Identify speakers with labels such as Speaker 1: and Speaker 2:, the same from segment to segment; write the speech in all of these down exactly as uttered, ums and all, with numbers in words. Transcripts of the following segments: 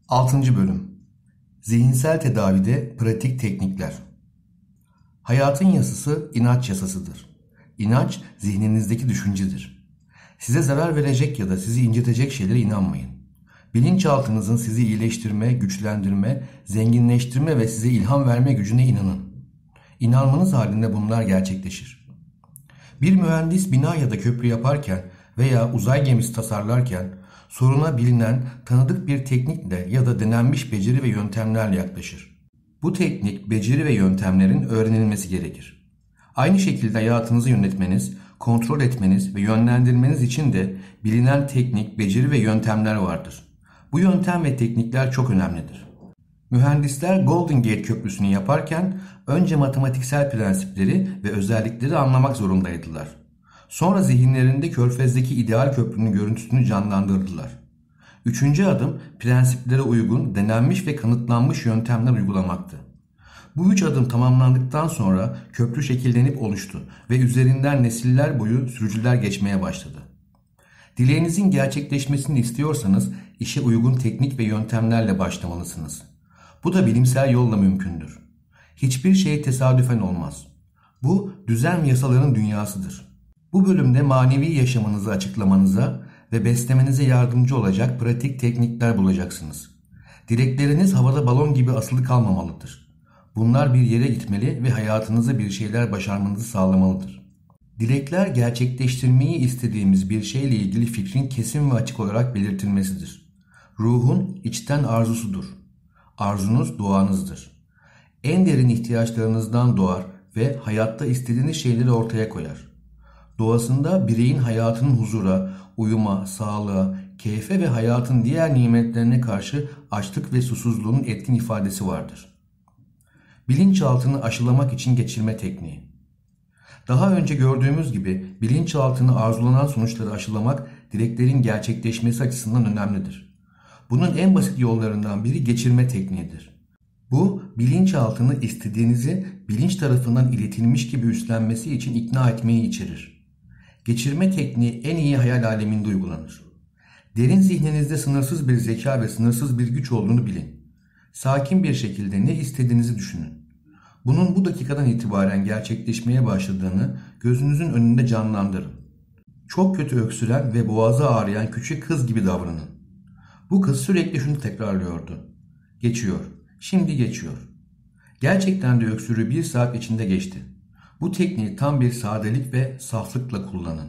Speaker 1: Altıncı Bölüm Zihinsel Tedavide Pratik Teknikler. Hayatın yasası inanç yasasıdır. İnanç zihninizdeki düşüncedir. Size zarar verecek ya da sizi incitecek şeylere inanmayın. Bilinçaltınızın sizi iyileştirme, güçlendirme, zenginleştirme ve size ilham verme gücüne inanın. İnanmanız halinde bunlar gerçekleşir. Bir mühendis bina ya da köprü yaparken veya uzay gemisi tasarlarken soruna bilinen, tanıdık bir teknikle ya da denenmiş beceri ve yöntemlerle yaklaşır. Bu teknik, beceri ve yöntemlerin öğrenilmesi gerekir. Aynı şekilde hayatınızı yönetmeniz, kontrol etmeniz ve yönlendirmeniz için de bilinen teknik, beceri ve yöntemler vardır. Bu yöntem ve teknikler çok önemlidir. Mühendisler Golden Gate Köprüsü'nü yaparken önce matematiksel prensipleri ve özellikleri anlamak zorundaydılar. Sonra zihinlerinde Körfez'deki ideal köprünün görüntüsünü canlandırdılar. Üçüncü adım prensiplere uygun, denenmiş ve kanıtlanmış yöntemler uygulamaktı. Bu üç adım tamamlandıktan sonra köprü şekillenip oluştu ve üzerinden nesiller boyu sürücüler geçmeye başladı. Dileğinizin gerçekleşmesini istiyorsanız işe uygun teknik ve yöntemlerle başlamalısınız. Bu da bilimsel yolla mümkündür. Hiçbir şey tesadüfen olmaz. Bu düzen ve yasaların dünyasıdır. Bu bölümde manevi yaşamınızı açıklamanıza ve beslemenize yardımcı olacak pratik teknikler bulacaksınız. Dilekleriniz havada balon gibi asılı kalmamalıdır. Bunlar bir yere gitmeli ve hayatınızda bir şeyler başarmanızı sağlamalıdır. Dilekler gerçekleştirmeyi istediğimiz bir şeyle ilgili fikrin kesin ve açık olarak belirtilmesidir. Ruhun içten arzusudur. Arzunuz duanızdır. En derin ihtiyaçlarınızdan doğar ve hayatta istediğiniz şeyleri ortaya koyar. Doğasında bireyin hayatının huzura, uyuma, sağlığa, keyfe ve hayatın diğer nimetlerine karşı açlık ve susuzluğun etkin ifadesi vardır. Bilinçaltını aşılamak için geçirme tekniği. Daha önce gördüğümüz gibi bilinçaltını arzulanan sonuçları aşılamak dileklerin gerçekleşmesi açısından önemlidir. Bunun en basit yollarından biri geçirme tekniğidir. Bu, bilinçaltını istediğinizi bilinç tarafından iletilmiş gibi üstlenmesi için ikna etmeyi içerir. Geçirme tekniği en iyi hayal aleminde uygulanır. Derin zihninizde sınırsız bir zeka ve sınırsız bir güç olduğunu bilin. Sakin bir şekilde ne istediğinizi düşünün. Bunun bu dakikadan itibaren gerçekleşmeye başladığını gözünüzün önünde canlandırın. Çok kötü öksüren ve boğazı ağrıyan küçük kız gibi davranın. Bu kız sürekli şunu tekrarlıyordu. Geçiyor, şimdi geçiyor. Gerçekten de öksürüğü bir saat içinde geçti. Bu tekniği tam bir sadelik ve saflıkla kullanın.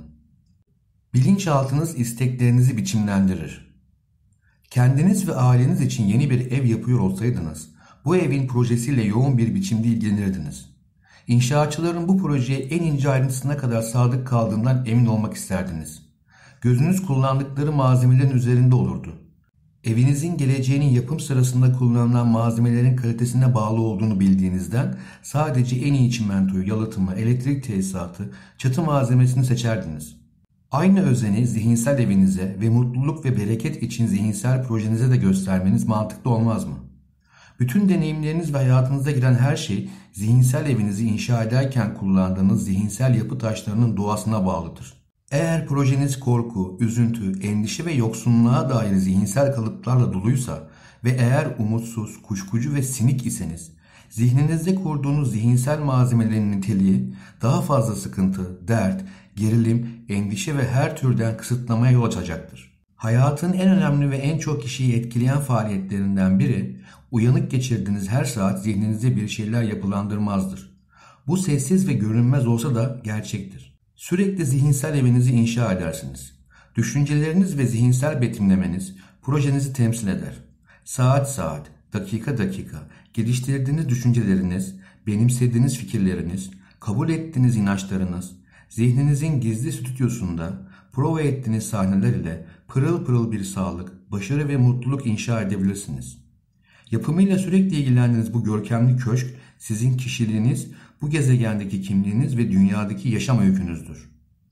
Speaker 1: Bilinçaltınız isteklerinizi biçimlendirir. Kendiniz ve aileniz için yeni bir ev yapıyor olsaydınız, bu evin projesiyle yoğun bir biçimde ilgilenirdiniz. İnşaatçıların bu projeye en ince ayrıntısına kadar sadık kaldığından emin olmak isterdiniz. Gözünüz kullandıkları malzemelerin üzerinde olurdu. Evinizin geleceğinin yapım sırasında kullanılan malzemelerin kalitesine bağlı olduğunu bildiğinizden sadece en iyi çimentoyu, yalıtımı, elektrik tesisatı, çatı malzemesini seçerdiniz. Aynı özeni zihinsel evinize ve mutluluk ve bereket için zihinsel projenize de göstermeniz mantıklı olmaz mı? Bütün deneyimleriniz ve hayatınıza giren her şey zihinsel evinizi inşa ederken kullandığınız zihinsel yapı taşlarının doğasına bağlıdır. Eğer projeniz korku, üzüntü, endişe ve yoksunluğa dair zihinsel kalıplarla doluysa ve eğer umutsuz, kuşkucu ve sinik iseniz, zihninizde kurduğunuz zihinsel malzemelerin niteliği daha fazla sıkıntı, dert, gerilim, endişe ve her türden kısıtlamaya yol açacaktır. Hayatın en önemli ve en çok kişiyi etkileyen faaliyetlerinden biri, uyanık geçirdiğiniz her saat zihninizde bir şeyler yapılandırmazdır. Bu sessiz ve görünmez olsa da gerçektir. Sürekli zihinsel evinizi inşa edersiniz. Düşünceleriniz ve zihinsel betimlemeniz projenizi temsil eder. Saat saat, dakika dakika geliştirdiğiniz düşünceleriniz, benimsediğiniz fikirleriniz, kabul ettiğiniz inançlarınız, zihninizin gizli stüdyosunda prova ettiğiniz sahneler ile pırıl pırıl bir sağlık, başarı ve mutluluk inşa edebilirsiniz. Yapımıyla sürekli ilgilendiğiniz bu görkemli köşk sizin kişiliğiniz, bu gezegendeki kimliğiniz ve dünyadaki yaşam öykünüzdür.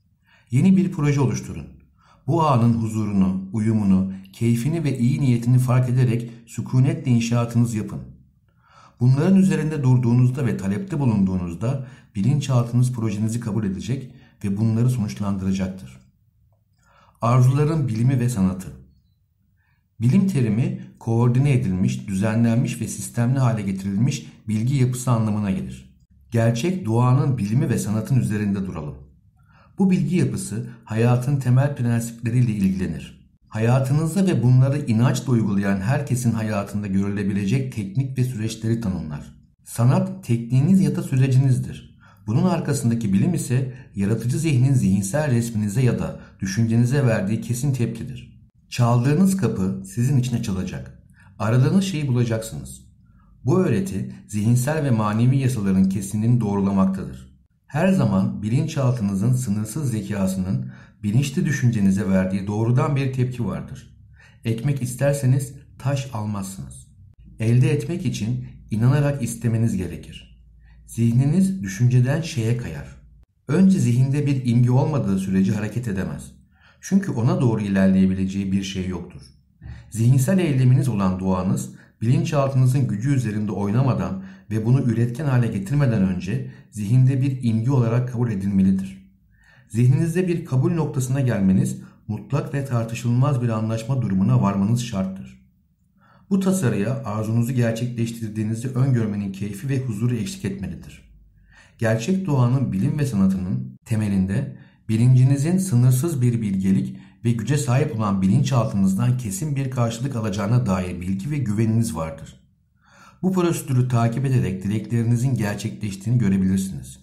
Speaker 1: Yeni bir proje oluşturun. Bu anın huzurunu, uyumunu, keyfini ve iyi niyetini fark ederek sükunetle inşaatınız yapın. Bunların üzerinde durduğunuzda ve talepte bulunduğunuzda bilinçaltınız projenizi kabul edecek ve bunları sonuçlandıracaktır. Arzuların bilimi ve sanatı. Bilim terimi koordine edilmiş, düzenlenmiş ve sistemli hale getirilmiş bilgi yapısı anlamına gelir. Gerçek doğanın bilimi ve sanatın üzerinde duralım. Bu bilgi yapısı hayatın temel prensipleriyle ilgilenir. Hayatınızda ve bunları inançla uygulayan herkesin hayatında görülebilecek teknik ve süreçleri tanımlar. Sanat tekniğiniz ya da sürecinizdir. Bunun arkasındaki bilim ise yaratıcı zihnin zihinsel resminize ya da düşüncenize verdiği kesin tepkidir. Çaldığınız kapı sizin için açılacak. Aradığınız şeyi bulacaksınız. Bu öğreti zihinsel ve manevi yasaların kesinliğini doğrulamaktadır. Her zaman bilinçaltınızın sınırsız zekasının bilinçli düşüncenize verdiği doğrudan bir tepki vardır. Ekmek isterseniz taş almazsınız. Elde etmek için inanarak istemeniz gerekir. Zihniniz düşünceden şeye kayar. Önce zihinde bir imge olmadığı sürece hareket edemez. Çünkü ona doğru ilerleyebileceği bir şey yoktur. Zihinsel eyleminiz olan duanız, bilinçaltınızın gücü üzerinde oynamadan ve bunu üretken hale getirmeden önce zihinde bir imge olarak kabul edilmelidir. Zihninizde bir kabul noktasına gelmeniz, mutlak ve tartışılmaz bir anlaşma durumuna varmanız şarttır. Bu tasarıya arzunuzu gerçekleştirdiğinizi öngörmenin keyfi ve huzuru eşlik etmelidir. Gerçek doğanın bilim ve sanatının temelinde bilincinizin sınırsız bir bilgelik ve güce sahip olan bilinçaltınızdan kesin bir karşılık alacağına dair bilgi ve güveniniz vardır. Bu prosedürü takip ederek dileklerinizin gerçekleştiğini görebilirsiniz.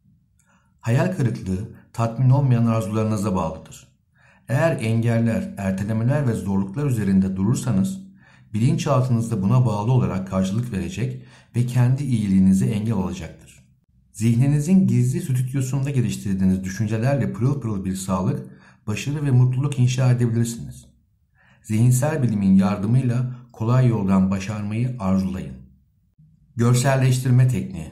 Speaker 1: Hayal kırıklığı tatmin olmayan arzularınıza bağlıdır. Eğer engeller, ertelemeler ve zorluklar üzerinde durursanız, bilinçaltınızda buna bağlı olarak karşılık verecek ve kendi iyiliğinize engel olacaktır. Zihninizin gizli stüdyosunda geliştirdiğiniz düşüncelerle pırıl pırıl bir sağlık, başarı ve mutluluk inşa edebilirsiniz. Zihinsel bilimin yardımıyla kolay yoldan başarmayı arzulayın. Görselleştirme tekniği.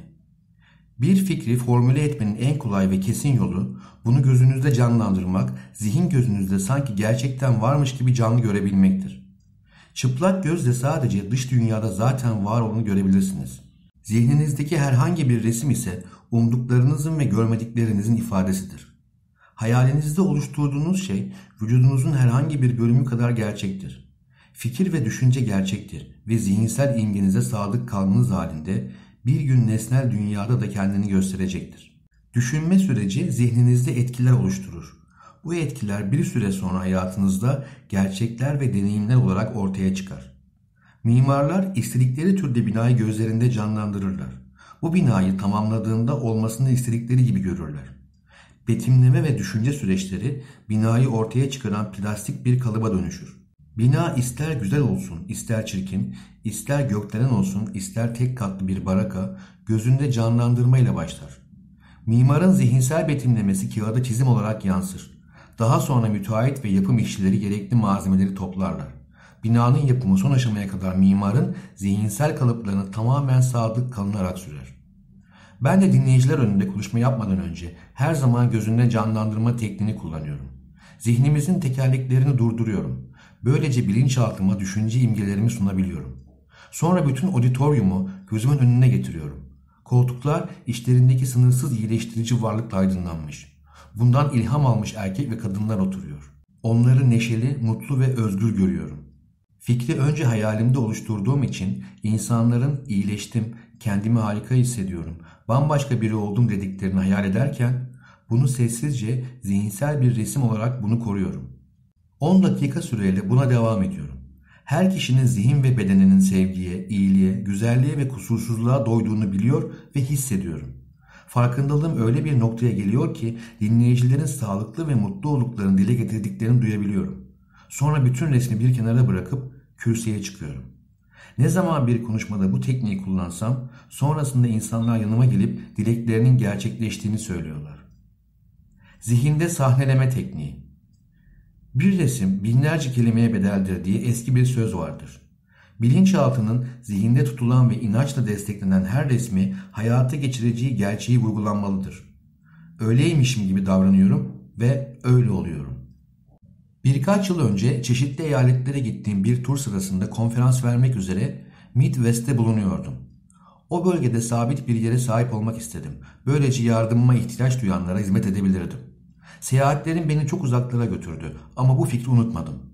Speaker 1: Bir fikri formüle etmenin en kolay ve kesin yolu, bunu gözünüzde canlandırmak, zihin gözünüzde sanki gerçekten varmış gibi canlı görebilmektir. Çıplak gözle sadece dış dünyada zaten var olanı görebilirsiniz. Zihninizdeki herhangi bir resim ise umduklarınızın ve görmediklerinizin ifadesidir. Hayalinizde oluşturduğunuz şey vücudunuzun herhangi bir bölümü kadar gerçektir. Fikir ve düşünce gerçektir ve zihinsel imgenize sadık kalmanız halinde bir gün nesnel dünyada da kendini gösterecektir. Düşünme süreci zihninizde etkiler oluşturur. Bu etkiler bir süre sonra hayatınızda gerçekler ve deneyimler olarak ortaya çıkar. Mimarlar istedikleri türde binayı gözlerinde canlandırırlar. Bu binayı tamamladığında olmasını istedikleri gibi görürler. Betimleme ve düşünce süreçleri binayı ortaya çıkaran plastik bir kalıba dönüşür. Bina ister güzel olsun, ister çirkin, ister gökdelen olsun, ister tek katlı bir baraka gözünde canlandırmayla başlar. Mimarın zihinsel betimlemesi kağıda çizim olarak yansır. Daha sonra müteahhit ve yapım işçileri gerekli malzemeleri toplarlar. Binanın yapımı son aşamaya kadar mimarın zihinsel kalıplarını tamamen sadık kalınarak sürer. Ben de dinleyiciler önünde konuşma yapmadan önce her zaman gözünde canlandırma tekniğini kullanıyorum. Zihnimizin tekerleklerini durduruyorum. Böylece bilinçaltıma düşünce imgelerimi sunabiliyorum. Sonra bütün auditoriumu gözümün önüne getiriyorum. Koltuklar içlerindeki sınırsız iyileştirici varlıkla aydınlanmış. Bundan ilham almış erkek ve kadınlar oturuyor. Onları neşeli, mutlu ve özgür görüyorum. Fikri önce hayalimde oluşturduğum için insanların iyileştim, kendimi harika hissediyorum, bambaşka biri oldum dediklerini hayal ederken bunu sessizce zihinsel bir resim olarak bunu koruyorum. on dakika süreyle buna devam ediyorum. Her kişinin zihin ve bedeninin sevgiye, iyiliğe, güzelliğe ve kusursuzluğa doyduğunu biliyor ve hissediyorum. Farkındalığım öyle bir noktaya geliyor ki dinleyicilerin sağlıklı ve mutlu olduklarını dile getirdiklerini duyabiliyorum. Sonra bütün resmi bir kenara bırakıp kürsüye çıkıyorum. Ne zaman bir konuşmada bu tekniği kullansam sonrasında insanlar yanıma gelip dileklerinin gerçekleştiğini söylüyorlar. Zihinde sahneleme tekniği. Bir resim binlerce kelimeye bedeldir diye eski bir söz vardır. Bilinçaltının zihinde tutulan ve inançla desteklenen her resmi hayata geçireceği gerçeği vurgulanmalıdır. Öyleymişim gibi davranıyorum ve öyle oluyorum. Birkaç yıl önce çeşitli eyaletlere gittiğim bir tur sırasında konferans vermek üzere Midwest'te bulunuyordum. O bölgede sabit bir yere sahip olmak istedim. Böylece yardımıma ihtiyaç duyanlara hizmet edebilirdim. Seyahatlerim beni çok uzaklara götürdü ama bu fikri unutmadım.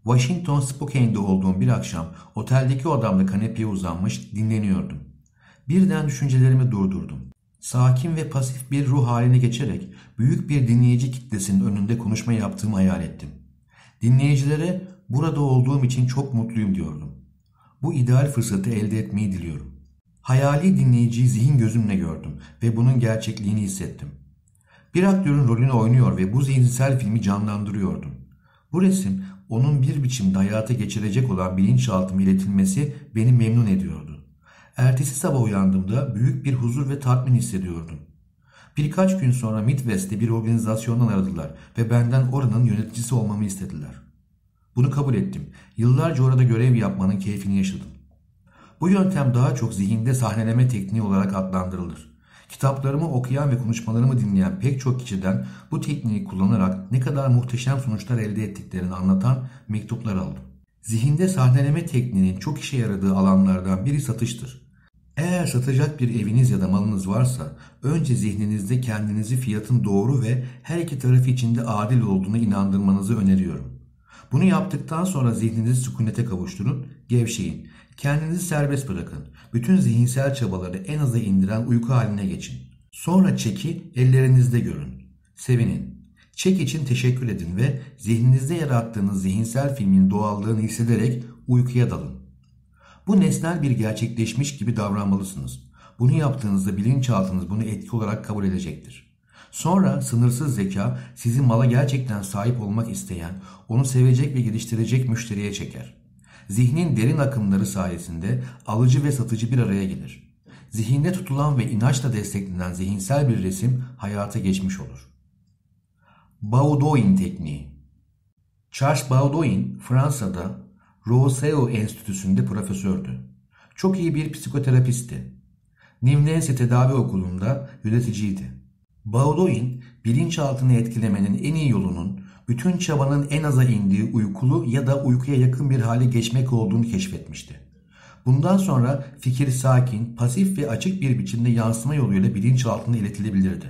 Speaker 1: Washington Spokane'de olduğum bir akşam oteldeki odamda kanepeye uzanmış dinleniyordum. Birden düşüncelerimi durdurdum. Sakin ve pasif bir ruh haline geçerek büyük bir dinleyici kitlesinin önünde konuşma yaptığımı hayal ettim. Dinleyicilere burada olduğum için çok mutluyum diyordum. Bu ideal fırsatı elde etmeyi diliyorum. Hayali dinleyiciyi zihin gözümle gördüm ve bunun gerçekliğini hissettim. Bir aktörün rolünü oynuyor ve bu zihinsel filmi canlandırıyordum. Bu resim onun bir biçimde hayata geçirecek olan bilinçaltıma iletilmesi beni memnun ediyordu. Ertesi sabah uyandığımda büyük bir huzur ve tatmin hissediyordum. Birkaç gün sonra Midwest'te bir organizasyondan aradılar ve benden oranın yöneticisi olmamı istediler. Bunu kabul ettim. Yıllarca orada görev yapmanın keyfini yaşadım. Bu yöntem daha çok zihinde sahneleme tekniği olarak adlandırılır. Kitaplarımı okuyan ve konuşmalarımı dinleyen pek çok kişiden bu tekniği kullanarak ne kadar muhteşem sonuçlar elde ettiklerini anlatan mektuplar aldım. Zihinde sahneleme tekniğinin çok işe yaradığı alanlardan biri satıştır. Eğer satacak bir eviniz ya da malınız varsa önce zihninizde kendinizi fiyatın doğru ve her iki tarafı içinde adil olduğuna inandırmanızı öneriyorum. Bunu yaptıktan sonra zihninizi sükunete kavuşturun, gevşeyin. Kendinizi serbest bırakın. Bütün zihinsel çabaları en aza indiren uyku haline geçin. Sonra çeki ellerinizde görün. Sevinin. Çek için teşekkür edin ve zihninizde yarattığınız zihinsel filmin doğallığını hissederek uykuya dalın. Bu nesnel bir gerçekleşmiş gibi davranmalısınız. Bunu yaptığınızda bilinçaltınız bunu etki olarak kabul edecektir. Sonra sınırsız zeka sizi mala gerçekten sahip olmak isteyen, onu sevecek ve geliştirecek müşteriye çeker. Zihnin derin akımları sayesinde alıcı ve satıcı bir araya gelir. Zihinde tutulan ve inançla desteklenen zihinsel bir resim hayata geçmiş olur. Baudoin tekniği. Charles Baudoin Fransa'da Rousseau Enstitüsü'nde profesördü. Çok iyi bir psikoterapistti. New Nancy Tedavi Okulu'nda yöneticiydi. Baudoin, bilinçaltını etkilemenin en iyi yolunun bütün çabanın en aza indiği uykulu ya da uykuya yakın bir hale geçmek olduğunu keşfetmişti. Bundan sonra fikir sakin, pasif ve açık bir biçimde yansıma yoluyla bilinçaltına iletilebilirdi.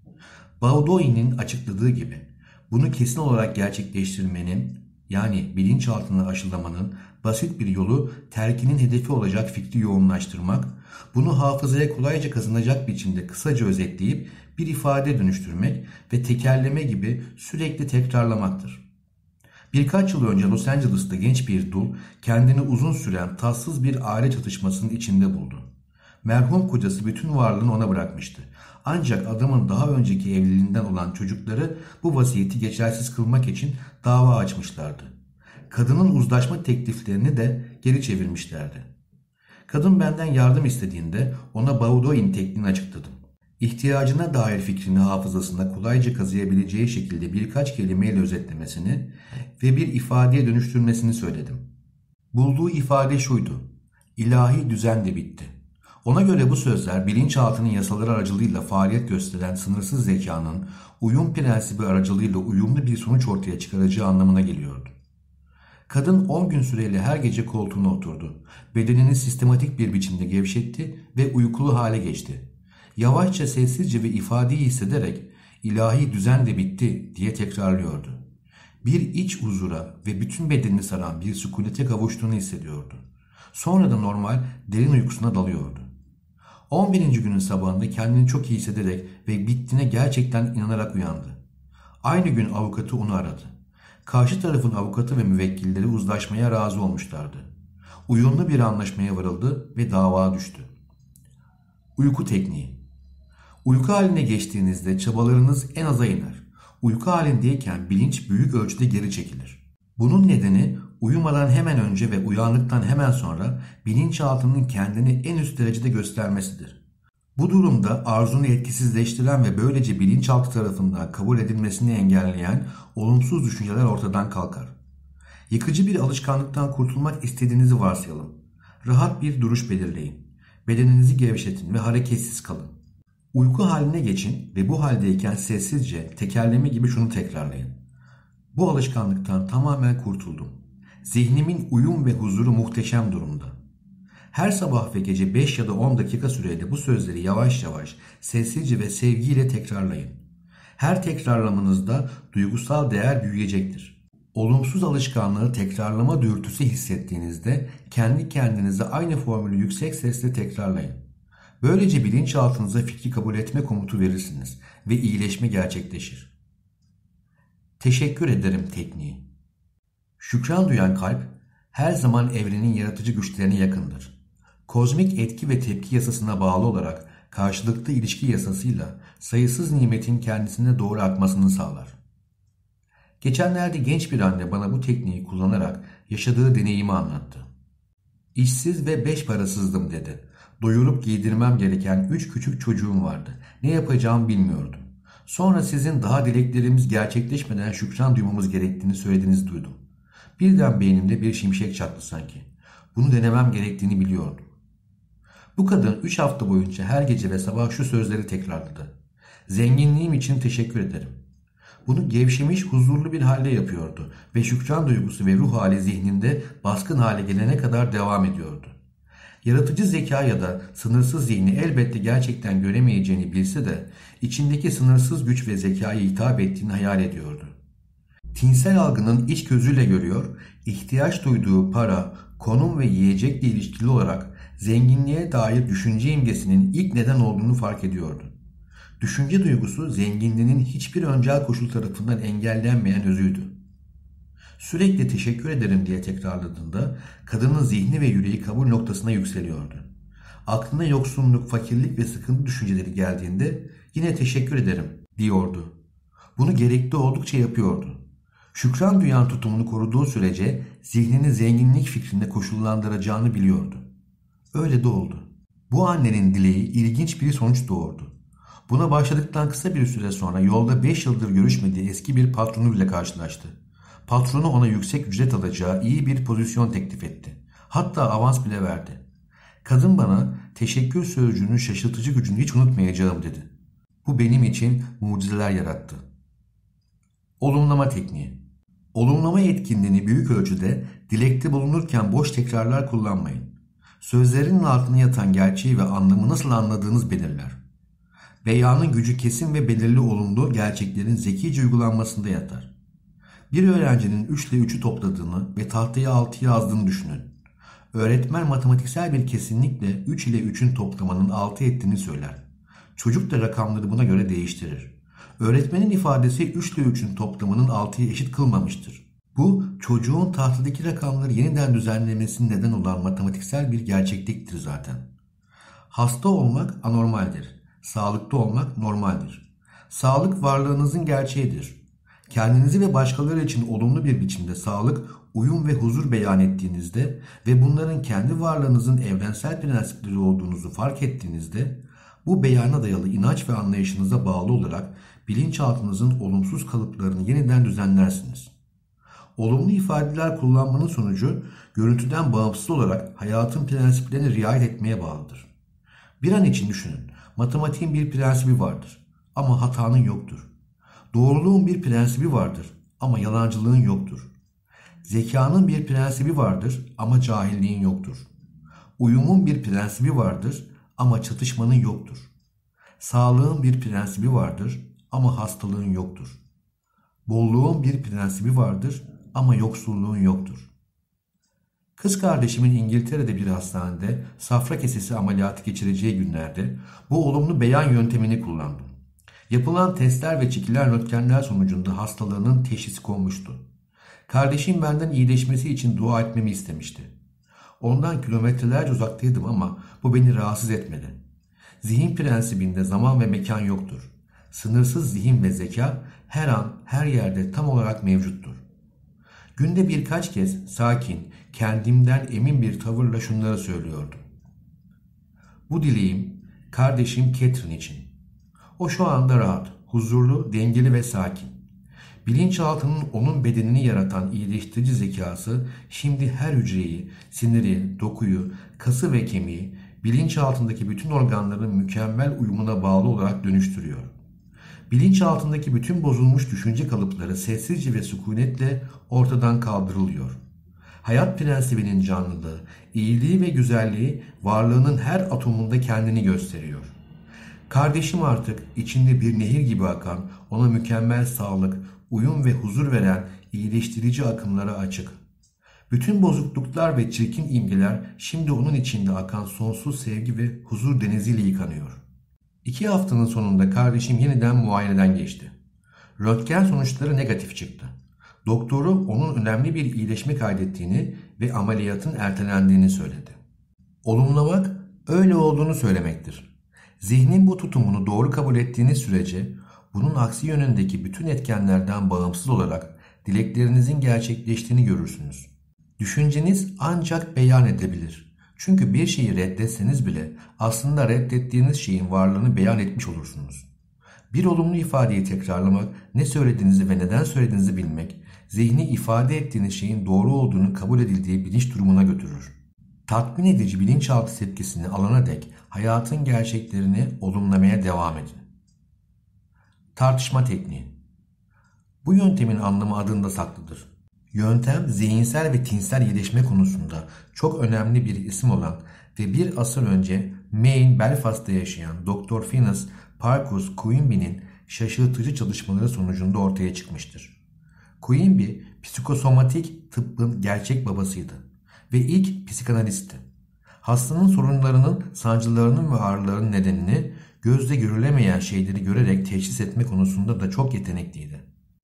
Speaker 1: Baudoin'in açıkladığı gibi, bunu kesin olarak gerçekleştirmenin, yani bilinçaltını aşılamanın basit bir yolu terkinin hedefi olacak fikri yoğunlaştırmak, bunu hafızaya kolayca kazanacak biçimde kısaca özetleyip bir ifade dönüştürmek ve tekerleme gibi sürekli tekrarlamaktır. Birkaç yıl önce Los Angeles'ta genç bir dul kendini uzun süren tatsız bir aile çatışmasının içinde buldu. Merhum kocası bütün varlığını ona bırakmıştı. Ancak adamın daha önceki evliliğinden olan çocukları bu vasiyeti geçersiz kılmak için dava açmışlardı. Kadının uzlaşma tekliflerini de geri çevirmişlerdi. Kadın benden yardım istediğinde ona Baudoin tekniğini açıkladım. İhtiyacına dair fikrini hafızasında kolayca kazıyabileceği şekilde birkaç kelimeyle özetlemesini ve bir ifadeye dönüştürmesini söyledim. Bulduğu ifade şuydu: İlahi düzen de bitti. Ona göre bu sözler bilinçaltının yasaları aracılığıyla faaliyet gösteren sınırsız zekanın uyum prensibi aracılığıyla uyumlu bir sonuç ortaya çıkaracağı anlamına geliyordu. Kadın on gün süreyle her gece koltuğuna oturdu. Bedenini sistematik bir biçimde gevşetti ve uykulu hale geçti. Yavaşça, sessizce ve ifadeyi hissederek ilahi düzen de bitti diye tekrarlıyordu. Bir iç huzura ve bütün bedenini saran bir sükunete kavuştuğunu hissediyordu. Sonra da normal, derin uykusuna dalıyordu. on birinci günün sabahında kendini çok iyi hissederek ve bittiğine gerçekten inanarak uyandı. Aynı gün avukatı onu aradı. Karşı tarafın avukatı ve müvekkilleri uzlaşmaya razı olmuşlardı. Uyumlu bir anlaşmaya varıldı ve dava düştü. Uyku tekniği. Uyku haline geçtiğinizde çabalarınız en aza iner. Uyku halindeyken bilinç büyük ölçüde geri çekilir. Bunun nedeni uyumadan hemen önce ve uyandıktan hemen sonra bilinçaltının kendini en üst derecede göstermesidir. Bu durumda arzunu etkisizleştiren ve böylece bilinçaltı tarafından kabul edilmesini engelleyen olumsuz düşünceler ortadan kalkar. Yıkıcı bir alışkanlıktan kurtulmak istediğinizi varsayalım. Rahat bir duruş belirleyin. Bedeninizi gevşetin ve hareketsiz kalın. Uyku haline geçin ve bu haldeyken sessizce, tekerleme gibi şunu tekrarlayın. Bu alışkanlıktan tamamen kurtuldum. Zihnimin uyum ve huzuru muhteşem durumda. Her sabah ve gece beş ya da on dakika süreyle bu sözleri yavaş yavaş, sessizce ve sevgiyle tekrarlayın. Her tekrarlamanızda duygusal değer büyüyecektir. Olumsuz alışkanlığı tekrarlama dürtüsü hissettiğinizde kendi kendinize aynı formülü yüksek sesle tekrarlayın. Böylece bilinçaltınıza fikri kabul etme komutu verirsiniz ve iyileşme gerçekleşir. Teşekkür ederim tekniği. Şükran duyan kalp her zaman evrenin yaratıcı güçlerine yakındır. Kozmik etki ve tepki yasasına bağlı olarak karşılıklı ilişki yasasıyla sayısız nimetin kendisine doğru akmasını sağlar. Geçenlerde genç bir anne bana bu tekniği kullanarak yaşadığı deneyimi anlattı. İşsiz ve beş parasızdım dedi. Doyurup giydirmem gereken üç küçük çocuğum vardı. Ne yapacağımı bilmiyordum. Sonra sizin daha dileklerimiz gerçekleşmeden şükran duymamız gerektiğini söylediğinizi duydum. Birden beynimde bir şimşek çaktı sanki. Bunu denemem gerektiğini biliyordum. Bu kadın üç hafta boyunca her gece ve sabah şu sözleri tekrarladı. Zenginliğim için teşekkür ederim. Bunu gevşemiş, huzurlu bir halde yapıyordu ve şükran duygusu ve ruh hali zihninde baskın hale gelene kadar devam ediyordu. Yaratıcı zeka ya da sınırsız zihni elbette gerçekten göremeyeceğini bilse de içindeki sınırsız güç ve zekaya hitap ettiğini hayal ediyordu. Tinsel algının iç gözüyle görüyor, ihtiyaç duyduğu para, konum ve yiyecekle ilişkili olarak zenginliğe dair düşünce imgesinin ilk neden olduğunu fark ediyordu. Düşünce duygusu zenginliğinin hiçbir öncel koşul tarafından engellenmeyen özüydü. Sürekli teşekkür ederim diye tekrarladığında kadının zihni ve yüreği kabul noktasına yükseliyordu. Aklına yoksunluk, fakirlik ve sıkıntı düşünceleri geldiğinde yine teşekkür ederim diyordu. Bunu gerekli oldukça yapıyordu. Şükran duyan tutumunu koruduğu sürece zihnini zenginlik fikrinde koşullandıracağını biliyordu. Öyle de oldu. Bu annenin dileği ilginç bir sonuç doğurdu. Buna başladıktan kısa bir süre sonra yolda beş yıldır görüşmediği eski bir patronuyla karşılaştı. Patronu ona yüksek ücret alacağı iyi bir pozisyon teklif etti. Hatta avans bile verdi. Kadın bana teşekkür sözcüğünün şaşırtıcı gücünü hiç unutmayacağım dedi. Bu benim için mucizeler yarattı. Olumlama tekniği. Olumlama etkinliğini büyük ölçüde dilekte bulunurken boş tekrarlar kullanmayın. Sözlerinin altına yatan gerçeği ve anlamı nasıl anladığınız belirler. Beyanın gücü kesin ve belirli olumlu gerçeklerin zekice uygulanmasında yatar. Bir öğrencinin üç ile üçü topladığını ve tahtaya altı yazdığını düşünün. Öğretmen matematiksel bir kesinlikle üç ile üçün toplamanın altı ettiğini söyler. Çocuk da rakamları buna göre değiştirir. Öğretmenin ifadesi üç ile üçün toplamının altıya eşit kılmamıştır. Bu çocuğun tahtadaki rakamları yeniden düzenlemesinin neden olan matematiksel bir gerçekliktir zaten. Hasta olmak anormaldir. Sağlıklı olmak normaldir. Sağlık varlığınızın gerçeğidir. Kendinizi ve başkaları için olumlu bir biçimde sağlık, uyum ve huzur beyan ettiğinizde ve bunların kendi varlığınızın evrensel prensipleri olduğunuzu fark ettiğinizde bu beyana dayalı inanç ve anlayışınıza bağlı olarak bilinçaltınızın olumsuz kalıplarını yeniden düzenlersiniz. Olumlu ifadeler kullanmanın sonucu görüntüden bağımsız olarak hayatın prensiplerine riayet etmeye bağlıdır. Bir an için düşünün. Matematiğin bir prensibi vardır ama hatanın yoktur. Doğruluğun bir prensibi vardır ama yalancılığın yoktur. Zekanın bir prensibi vardır ama cahilliğin yoktur. Uyumun bir prensibi vardır ama çatışmanın yoktur. Sağlığın bir prensibi vardır ama hastalığın yoktur. Bolluğun bir prensibi vardır ama yoksulluğun yoktur. Kız kardeşimin İngiltere'de bir hastanede safra kesesi ameliyatı geçireceği günlerde bu olumlu beyan yöntemini kullandım. Yapılan testler ve çekilen röntgenler sonucunda hastalığının teşhisi konmuştu. Kardeşim benden iyileşmesi için dua etmemi istemişti. Ondan kilometrelerce uzaktaydım ama bu beni rahatsız etmedi. Zihin prensibinde zaman ve mekan yoktur. Sınırsız zihin ve zeka her an, her yerde tam olarak mevcuttur. Günde birkaç kez sakin, kendimden emin bir tavırla şunları söylüyordum. Bu dileğim kardeşim Catherine için. O şu anda rahat, huzurlu, dengeli ve sakin. Bilinçaltının onun bedenini yaratan iyileştirici zekası şimdi her hücreyi, siniri, dokuyu, kası ve kemiği bilinçaltındaki bütün organların mükemmel uyumuna bağlı olarak dönüştürüyor. Bilinçaltındaki bütün bozulmuş düşünce kalıpları sessizce ve sükunetle ortadan kaldırılıyor. Hayat prensibinin canlılığı, iyiliği ve güzelliği varlığının her atomunda kendini gösteriyor. Kardeşim artık içinde bir nehir gibi akan, ona mükemmel sağlık, uyum ve huzur veren iyileştirici akımlara açık. Bütün bozukluklar ve çirkin imgeler şimdi onun içinde akan sonsuz sevgi ve huzur deniziyle yıkanıyor. İki haftanın sonunda kardeşim yeniden muayeneden geçti. Röntgen sonuçları negatif çıktı. Doktoru onun önemli bir iyileşme kaydettiğini ve ameliyatın ertelendiğini söyledi. Olumlamak, öyle olduğunu söylemektir. Zihnin bu tutumunu doğru kabul ettiğiniz sürece, bunun aksi yönündeki bütün etkenlerden bağımsız olarak dileklerinizin gerçekleştiğini görürsünüz. Düşünceniz ancak beyan edebilir. Çünkü bir şeyi reddetseniz bile aslında reddettiğiniz şeyin varlığını beyan etmiş olursunuz. Bir olumlu ifadeyi tekrarlamak, ne söylediğinizi ve neden söylediğinizi bilmek, zihni ifade ettiğiniz şeyin doğru olduğunu kabul edildiği bilinç durumuna götürür. Tatmin edici bilinçaltı tepkisini alana dek hayatın gerçeklerini olumlamaya devam edin. Tartışma tekniği. Bu yöntemin anlamı adında saklıdır. Yöntem, zihinsel ve tinsel iyileşme konusunda çok önemli bir isim olan ve bir asır önce Maine, Belfast'ta yaşayan doktor Phineas Parkhurst Quimby'nin şaşırtıcı çalışmaları sonucunda ortaya çıkmıştır. Quimby, psikosomatik tıbbın gerçek babasıydı ve ilk psikanalistti. Hastanın sorunlarının, sancılarının ve ağrılarının nedenini gözle görülemeyen şeyleri görerek teşhis etme konusunda da çok yetenekliydi.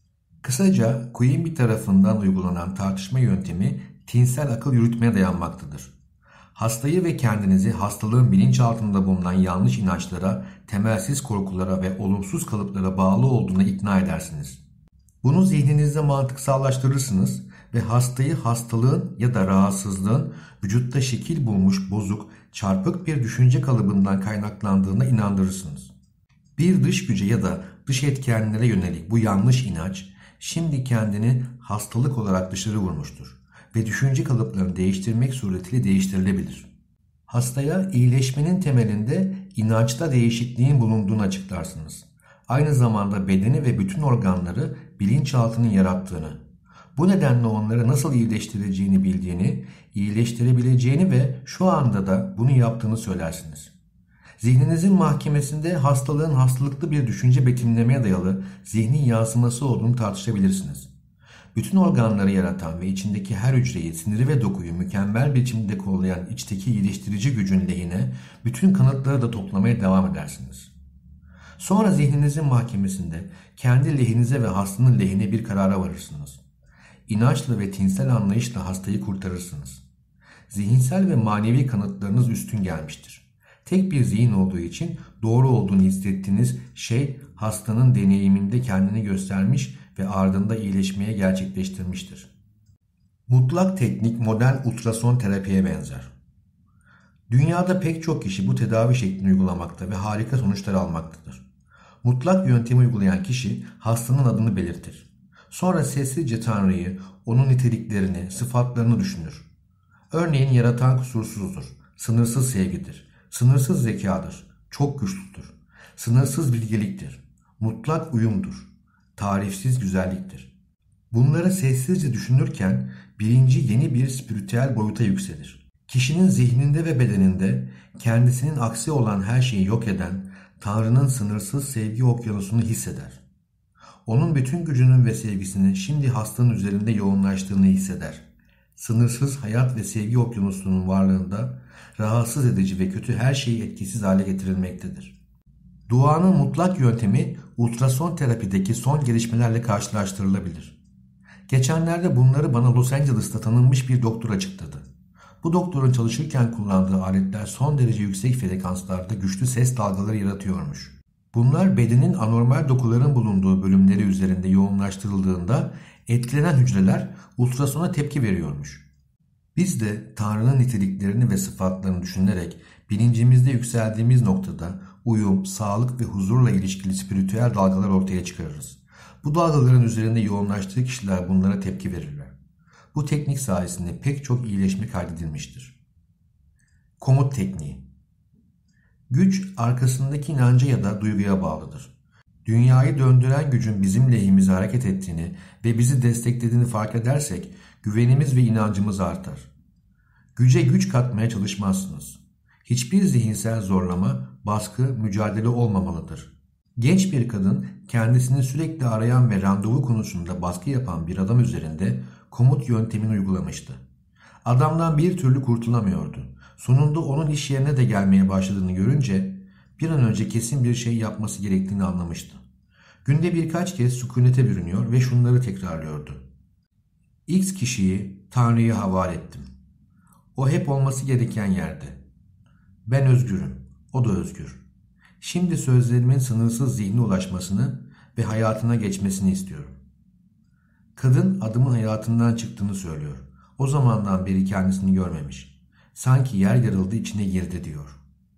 Speaker 1: Kısaca Quimby tarafından uygulanan tartışma yöntemi tinsel akıl yürütmeye dayanmaktadır. Hastayı ve kendinizi hastalığın bilinçaltında bulunan yanlış inançlara, temelsiz korkulara ve olumsuz kalıplara bağlı olduğuna ikna edersiniz. Bunu zihninizde mantıksallaştırırsınız ve hastayı hastalığın ya da rahatsızlığın vücutta şekil bulmuş bozuk, çarpık bir düşünce kalıbından kaynaklandığına inandırırsınız. Bir dış güce ya da dış etkenlere yönelik bu yanlış inanç, şimdi kendini hastalık olarak dışarı vurmuştur ve düşünce kalıplarını değiştirmek suretiyle değiştirilebilir. Hastaya iyileşmenin temelinde inançta değişikliğin bulunduğunu açıklarsınız. Aynı zamanda bedeni ve bütün organları bilinçaltının yarattığını, bu nedenle onları nasıl iyileştireceğini bildiğini, iyileştirebileceğini ve şu anda da bunu yaptığını söylersiniz. Zihninizin mahkemesinde hastalığın hastalıklı bir düşünce betimlemeye dayalı zihni yansıması olduğunu tartışabilirsiniz. Bütün organları yaratan ve içindeki her hücreyi, siniri ve dokuyu mükemmel biçimde kollayan içteki iyileştirici gücün lehine bütün kanıtları da toplamaya devam edersiniz. Sonra zihninizin mahkemesinde kendi lehinize ve hastanın lehine bir karara varırsınız. İnançla ve tinsel anlayışla hastayı kurtarırsınız. Zihinsel ve manevi kanıtlarınız üstün gelmiştir. Tek bir zihin olduğu için doğru olduğunu hissettiğiniz şey hastanın deneyiminde kendini göstermiş ve ardında iyileşmeye gerçekleştirmiştir. Mutlak teknik modern ultrason terapiye benzer. Dünyada pek çok kişi bu tedavi şeklini uygulamakta ve harika sonuçlar almaktadır. Mutlak yöntemi uygulayan kişi hastanın adını belirtir. Sonra sessizce Tanrı'yı, onun niteliklerini, sıfatlarını düşünür. Örneğin yaratan kusursuzdur, sınırsız sevgidir, sınırsız zekadır, çok güçlüdür, sınırsız bilgeliktir, mutlak uyumdur, tarifsiz güzelliktir. Bunları sessizce düşünürken bilinci yeni bir spiritüel boyuta yükselir. Kişinin zihninde ve bedeninde kendisinin aksi olan her şeyi yok eden Tanrı'nın sınırsız sevgi okyanusunu hisseder. Onun bütün gücünün ve sevgisinin şimdi hastanın üzerinde yoğunlaştığını hisseder. Sınırsız hayat ve sevgi okyanusunun varlığında rahatsız edici ve kötü her şeyi etkisiz hale getirilmektedir. Duanın mutlak yöntemi ultrason terapideki son gelişmelerle karşılaştırılabilir. Geçenlerde bunları bana Los Angeles'ta tanınmış bir doktor açıkladı. Bu doktorun çalışırken kullandığı aletler son derece yüksek frekanslarda güçlü ses dalgaları yaratıyormuş. Bunlar bedenin anormal dokuların bulunduğu bölümleri üzerinde yoğunlaştırıldığında etkilenen hücreler ultrasona tepki veriyormuş. Biz de Tanrı'nın niteliklerini ve sıfatlarını düşünerek bilincimizde yükseldiğimiz noktada uyum, sağlık ve huzurla ilişkili spiritüel dalgalar ortaya çıkarırız. Bu dalgaların üzerinde yoğunlaştığı kişiler bunlara tepki verirler. Bu teknik sayesinde pek çok iyileşme kaydedilmiştir. Komut tekniği. Güç arkasındaki inanca ya da duyguya bağlıdır. Dünyayı döndüren gücün bizim lehimize hareket ettiğini ve bizi desteklediğini fark edersek güvenimiz ve inancımız artar. Güce güç katmaya çalışmazsınız. Hiçbir zihinsel zorlama, baskı, mücadele olmamalıdır. Genç bir kadın kendisini sürekli arayan ve randevu konusunda baskı yapan bir adam üzerinde komut yöntemini uygulamıştı. Adamdan bir türlü kurtulamıyordu. Sonunda onun iş yerine de gelmeye başladığını görünce bir an önce kesin bir şey yapması gerektiğini anlamıştı. Günde birkaç kez sükunete bürünüyor ve şunları tekrarlıyordu. X kişiyi Tanrı'ya havale ettim. O hep olması gereken yerde. Ben özgürüm, o da özgür. Şimdi sözlerimin sınırsız zihne ulaşmasını ve hayatına geçmesini istiyorum. Kadın adamın hayatından çıktığını söylüyor. O zamandan beri kendisini görmemiş. Sanki yer yarıldı içine girdi diyor.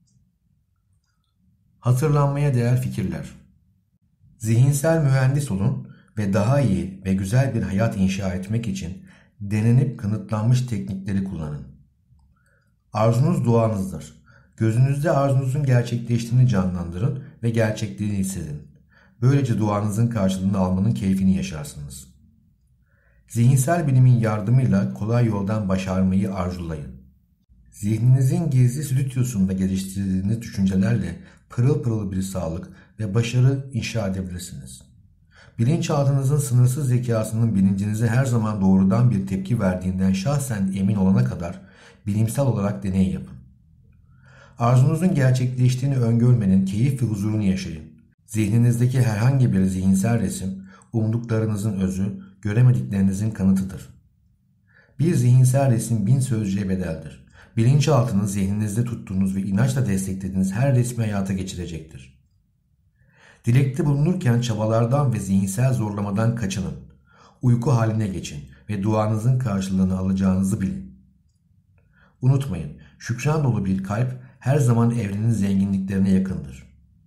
Speaker 1: Hatırlanmaya değer fikirler. Zihinsel mühendis olun ve daha iyi ve güzel bir hayat inşa etmek için denenip kanıtlanmış teknikleri kullanın. Arzunuz duanızdır. Gözünüzde arzunuzun gerçekleştiğini canlandırın ve gerçekliğini hissedin. Böylece duanızın karşılığını almanın keyfini yaşarsınız. Zihinsel bilimin yardımıyla kolay yoldan başarmayı arzulayın. Zihninizin gizli stüdyosunda geliştirdiğiniz düşüncelerle pırıl pırıl bir sağlık ve başarı inşa edebilirsiniz. Bilinçaltınızın sınırsız zekasının bilincinize her zaman doğrudan bir tepki verdiğinden şahsen emin olana kadar bilimsel olarak deney yapın. Arzunuzun gerçekleştiğini öngörmenin keyif ve huzurunu yaşayın. Zihninizdeki herhangi bir zihinsel resim, umduklarınızın özü, göremediklerinizin kanıtıdır. Bir zihinsel resim bin sözcüğe bedeldir. Bilinçaltınız zihninizde tuttuğunuz ve inançla desteklediğiniz her resmi hayata geçirecektir. Dilekte bulunurken çabalardan ve zihinsel zorlamadan kaçının. Uyku haline geçin ve duanızın karşılığını alacağınızı bilin. Unutmayın, şükran dolu bir kalp her zaman evrenin zenginliklerine yakındır.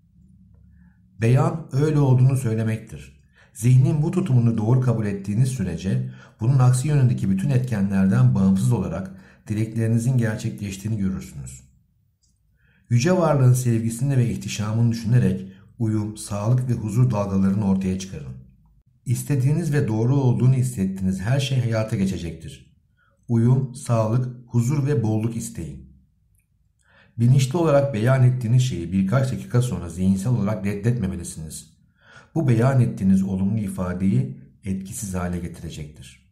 Speaker 1: Beyan öyle olduğunu söylemektir. Zihnin bu tutumunu doğru kabul ettiğiniz sürece bunun aksi yönündeki bütün etkenlerden bağımsız olarak dileklerinizin gerçekleştiğini görürsünüz. Yüce varlığın sevgisini ve ihtişamını düşünerek uyum, sağlık ve huzur dalgalarını ortaya çıkarın. İstediğiniz ve doğru olduğunu hissettiğiniz her şey hayata geçecektir. Uyum, sağlık, huzur ve bolluk isteyin. Bilinçli olarak beyan ettiğiniz şeyi birkaç dakika sonra zihinsel olarak reddetmemelisiniz. Bu beyan ettiğiniz olumlu ifadeyi etkisiz hale getirecektir.